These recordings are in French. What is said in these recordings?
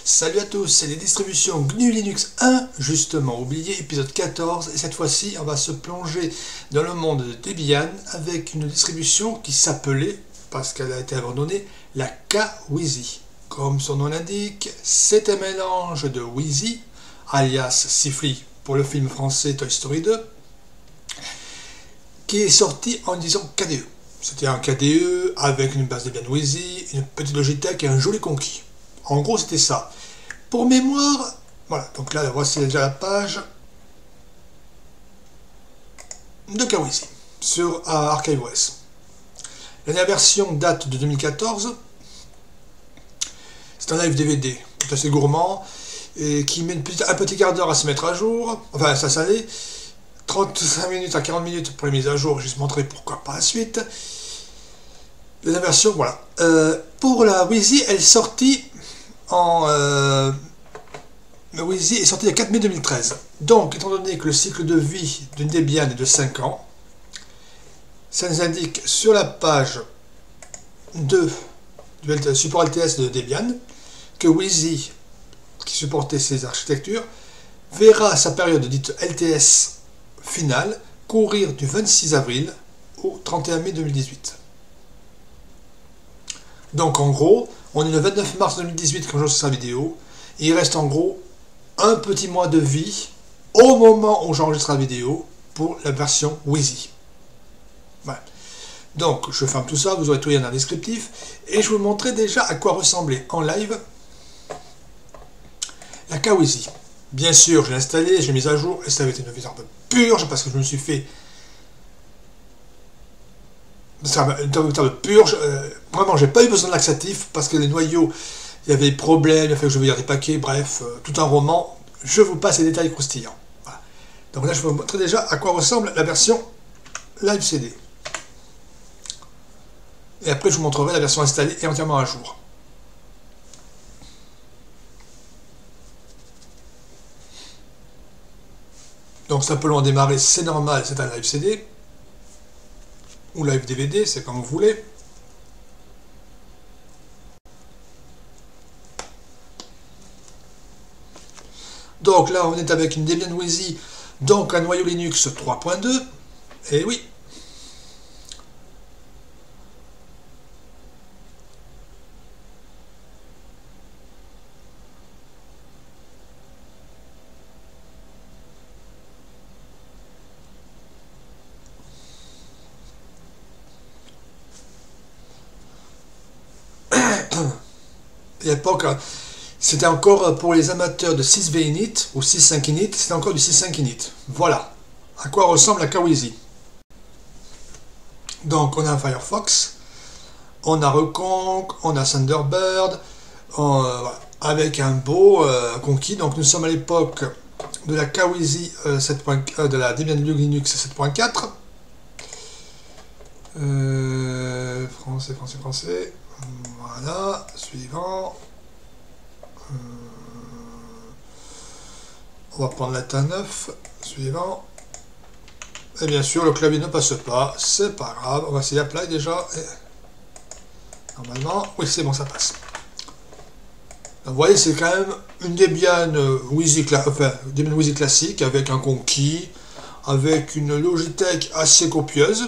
Salut à tous, c'est les distributions GNU Linux 1, justement oublié, épisode 14, et cette fois-ci on va se plonger dans le monde de Debian avec une distribution qui s'appelait, parce qu'elle a été abandonnée, la KWizi. Comme son nom l'indique, c'est un mélange de Wheezy, alias Sifli pour le film français Toy Story 2, qui est sorti en disant KDE. C'était un KDE avec une base Debian Wheezy, une petite Logitech et un joli conquis. En gros, c'était ça. Pour mémoire, voilà, donc là, voici déjà la page de KWizi sur ArchiveOS. La dernière version date de 2014. C'est un live DVD, tout assez gourmand, et qui met un petit quart d'heure à se mettre à jour. Enfin, ça s'allait. 35 minutes à 40 minutes pour les mises à jour, je vais vous montrer pourquoi par la suite. La version, voilà. Pour la Wheezy, elle est sortie Wheezy est sortie le 4 mai 2013. Donc, étant donné que le cycle de vie d'une Debian est de 5 ans, ça nous indique sur la page du support LTS de Debian que Wheezy, qui supportait ces architectures, verra sa période dite LTS finale courir du 26 avril au 31 mai 2018. Donc en gros, on est le 29 mars 2018 quand j'enregistre la vidéo, et il reste en gros un petit mois de vie au moment où j'enregistre la vidéo pour la version Wheezy. Voilà. Donc je ferme tout ça, vous aurez tout dans le descriptif, et je vous montrer déjà à quoi ressemblait en live la KWizi. Bien sûr, je l'ai installé, je l'ai mis à jour, et ça avait été une version un peu purge parce que je me suis fait une de purge. Vraiment, j'ai pas eu besoin de laxatif parce que les noyaux, il y avait des problèmes, il a fallu que je vire des paquets, bref, tout un roman. Je vous passe les détails croustillants. Voilà. Donc là, je vais vous montrer déjà à quoi ressemble la version Live CD. Et après, je vous montrerai la version installée et entièrement à jour. Donc c'est un peu long à démarrer, c'est normal, c'est un Live CD. Ou Live DVD, c'est comme vous voulez. Donc là, on est avec une Debian Wheezy, donc un noyau Linux 3.2. Et oui. À l'époque, c'était encore pour les amateurs de 6V init ou 6.5 init, c'était encore du 6.5 init. Voilà à quoi ressemble la KWizi. Donc on a un Firefox, on a Reconq, on a Thunderbird, voilà, avec un beau conquis. Donc nous sommes à l'époque de la KWizi de la Debian Linux 7.4. Français. Voilà, suivant. On va prendre la TA9, suivant. Et bien sûr, le clavier ne passe pas, c'est pas grave. On va essayer Apply déjà. Et normalement, oui, c'est bon, ça passe. Donc, vous voyez, c'est quand même une Debian Wheezy, Debian Wheezy classique avec un conquis, avec une Logitech assez copieuse,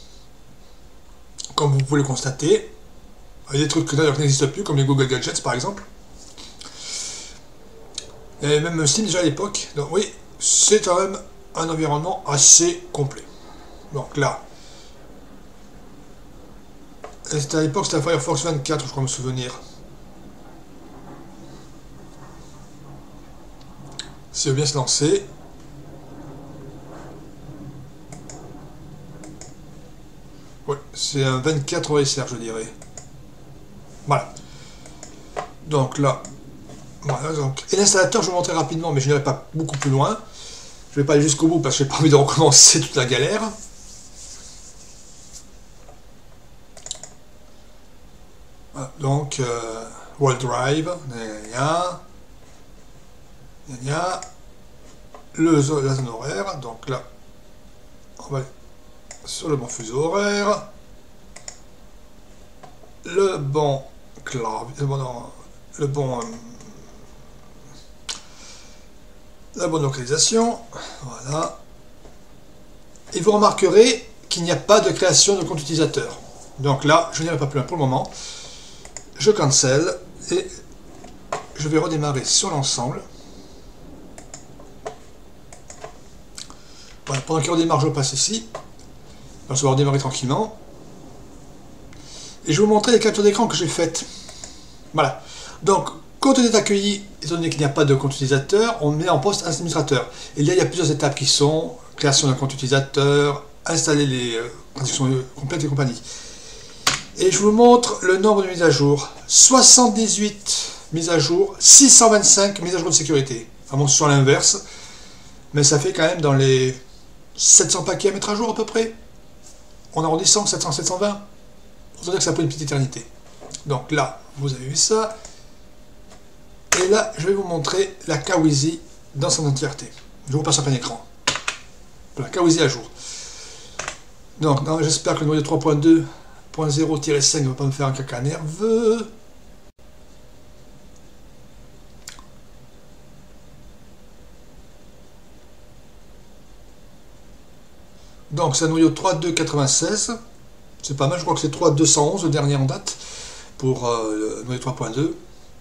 comme vous pouvez le constater. Il y a des trucs qui d'ailleurs n'existent plus, comme les Google Gadgets par exemple. Il y avait même Steam déjà à l'époque. Donc oui, c'est quand même un environnement assez complet. Donc là, c'était à l'époque, c'était un Firefox 24, je crois me souvenir. Si veut bien se lancer. Oui, c'est un 24 OSR, je dirais. Voilà. Donc là, voilà. Donc, et l'installateur, je vous montrerai rapidement, mais je n'irai pas beaucoup plus loin. Je ne vais pas aller jusqu'au bout parce que je n'ai pas envie de recommencer toute la galère. Voilà, donc, World Drive, la zone horaire. Donc là, on va aller sur le bon fuseau horaire. Le bon clavier, le bon la bonne localisation, voilà. Et vous remarquerez qu'il n'y a pas de création de compte utilisateur. Donc là, je n'irai pas plus loin pour le moment. Je cancel et je vais redémarrer sur l'ensemble. Voilà, pendant qu'il redémarre, je passe ici. Alors, ça va redémarrer tranquillement. Et je vais vous montrer les captures d'écran que j'ai faites. Voilà. Donc, quand on est accueilli, étant donné qu'il n'y a pas de compte utilisateur, on met en poste un administrateur. Et là, il y a plusieurs étapes qui sont création d'un compte utilisateur, installer les traductions complètes et compagnie. Et je vous montre le nombre de mises à jour. 78 mises à jour, 625 mises à jour de sécurité. Enfin bon, sur l'inverse. Mais ça fait quand même dans les 700 paquets à mettre à jour à peu près. En arrondissant, 700, 720. On va dire que ça prend une petite éternité. Donc là, vous avez vu ça. Et là, je vais vous montrer la Kawizi dans son entièreté. Je vous passe en plein écran. Voilà, Kawizi à jour. Donc, j'espère que le noyau 3.2.0-5 ne va pas me faire un caca nerveux. Donc, c'est un noyau 3.2.96. C'est pas mal, je crois que c'est 3.211, le dernier en date, pour le noyau 3.2.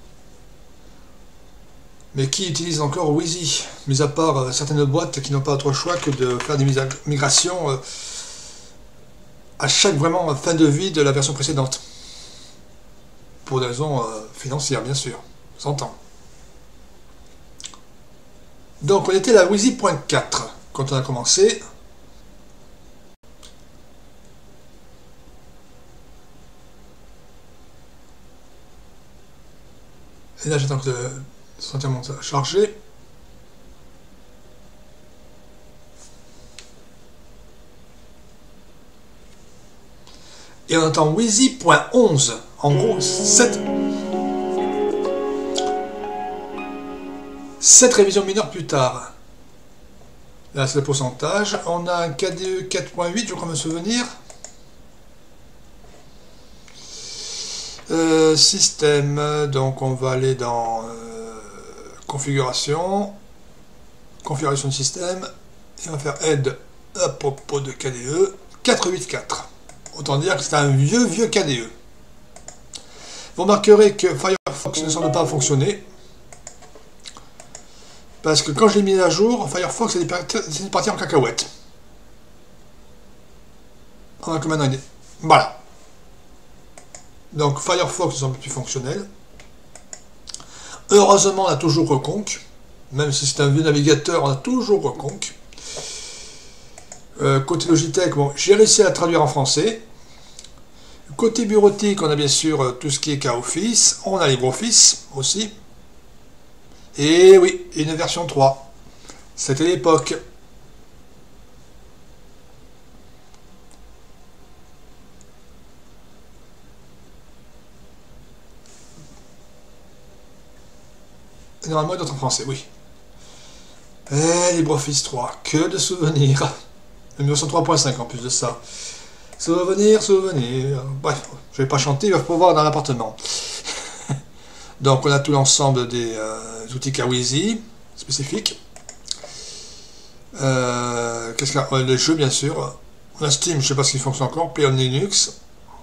Mais qui utilise encore Wizi, mis à part certaines boîtes qui n'ont pas autre choix que de faire des migrations à chaque vraiment fin de vie de la version précédente. Pour des raisons financières, bien sûr, on s'entend. Donc on était à la Wizi.4 quand on a commencé. Et là j'attends que c'est entièrement chargé. Et on entend Wizi.11. En gros, 7 révisions mineures plus tard. Là, c'est le pourcentage. On a un KDE 4.8, je crois me souvenir. Système, donc on va aller dans configuration de système, et on va faire aide à propos de KDE 484. Autant dire que c'est un vieux KDE. Vous remarquerez que Firefox ne semble pas fonctionner. Parce que quand je l'ai mis à jour, Firefox est parti en cacahuète. On a comme un idée. Voilà. Donc Firefox ne semble plus fonctionnel. Heureusement, on a toujours Reconq. Même si c'est un vieux navigateur, on a toujours Reconq. Côté Logitech, bon, j'ai réussi à la traduire en français. Côté bureautique, on a bien sûr tout ce qui est KOffice. On a LibreOffice aussi. Et oui, une version 3. C'était l'époque. Normalement, d'autres en français, oui. Et LibreOffice 3, que de souvenirs. Le 1903.5 en plus de ça. Souvenirs. Bref, je vais pas chanter, il va pas voir dans l'appartement. Donc, on a tout l'ensemble des outils Kawizi spécifiques. Qu'est-ce qu'il y a? Les jeux, bien sûr. On a Steam, je sais pas s'il fonctionne encore. Play on Linux.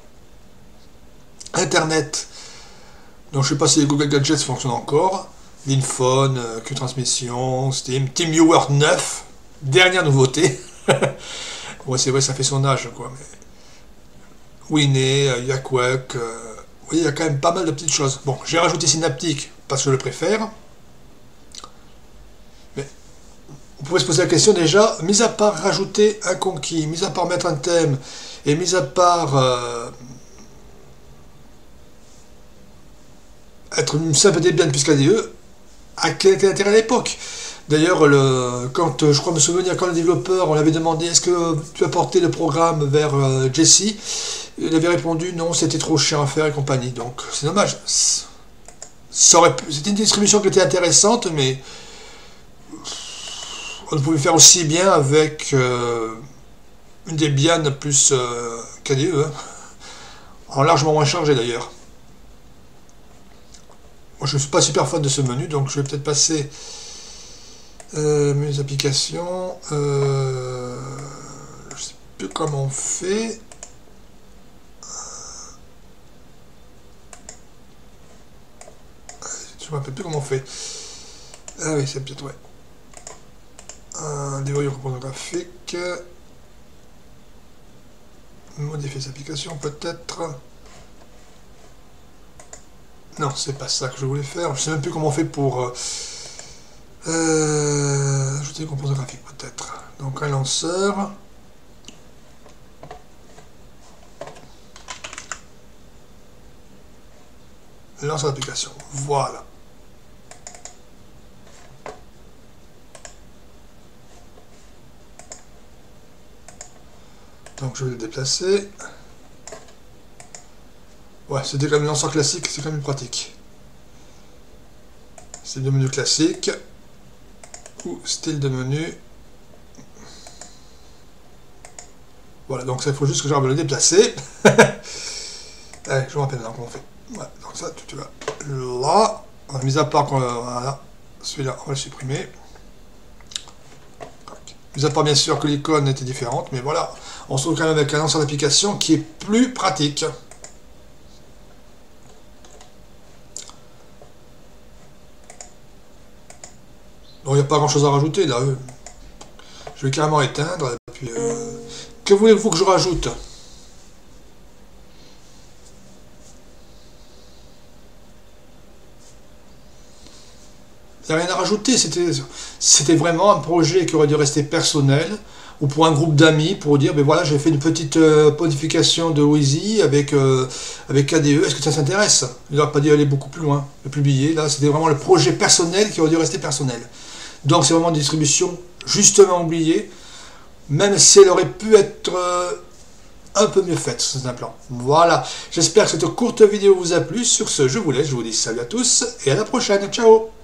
Internet. Donc, je sais pas si les Google Gadgets fonctionnent encore. Linphone, Q-Transmission, Steam, TeamViewer 9, dernière nouveauté. Ouais, c'est vrai, ça fait son âge, quoi. Mais... Winnie, Yakwak, oui, il y a quand même pas mal de petites choses. Bon, j'ai rajouté Synaptic parce que je le préfère. Mais on pourrait se poser la question déjà, mis à part rajouter un conquis, mis à part mettre un thème, et mis à part être une simple Debian plus KDE, à quel était l'intérêt à l'époque? D'ailleurs, quand je crois me souvenir, quand le développeur, on l'avait demandé est-ce que tu as porté le programme vers Jessie, il avait répondu non, c'était trop chiant à faire et compagnie. Donc c'est dommage. C'était une distribution qui était intéressante, mais on pouvait faire aussi bien avec une Debian plus KDE, hein, en largement moins chargé d'ailleurs. Moi, je ne suis pas super fan de ce menu, donc je vais peut-être passer Mes applications, je sais plus comment on fait. Je me rappelle plus comment on fait. Ah oui, c'est peut-être, ouais. Déverrouiller composant graphique. Modifier ses applications, peut-être. Non, c'est pas ça que je voulais faire. Je sais même plus comment on fait pour ajouter des composants graphiques, peut-être. Donc un lanceur. Lanceur d'application. Voilà. Donc je vais le déplacer. Ouais, c'était comme un lanceur classique, c'est quand même pratique. C'est le menu classique. Ou style de menu. Voilà, donc ça, il faut juste que j'arrive à le déplacer. Allez, je me rappelle maintenant comment on fait. Voilà, donc ça, tu vas là. Mis à part qu'on voilà, celui-là, on va le supprimer. Mis à part bien sûr que l'icône était différente, mais voilà, on se retrouve quand même avec un lanceur d'application qui est plus pratique. Donc il n'y a pas grand chose à rajouter là. Je vais carrément éteindre. Et puis, que voulez-vous que je rajoute? Il n'y a rien à rajouter, c'était vraiment un projet qui aurait dû rester personnel, ou pour un groupe d'amis, pour dire, ben voilà, j'ai fait une petite modification de Wheezy avec KDE, est-ce que ça s'intéresse? Il n'aurait pas dû aller beaucoup plus loin, le publier, là, c'était vraiment le projet personnel qui aurait dû rester personnel. Donc c'est vraiment une distribution justement oubliée, même si elle aurait pu être un peu mieux faite sur un plan. Voilà, j'espère que cette courte vidéo vous a plu, sur ce, je vous laisse, je vous dis salut à tous, et à la prochaine, ciao!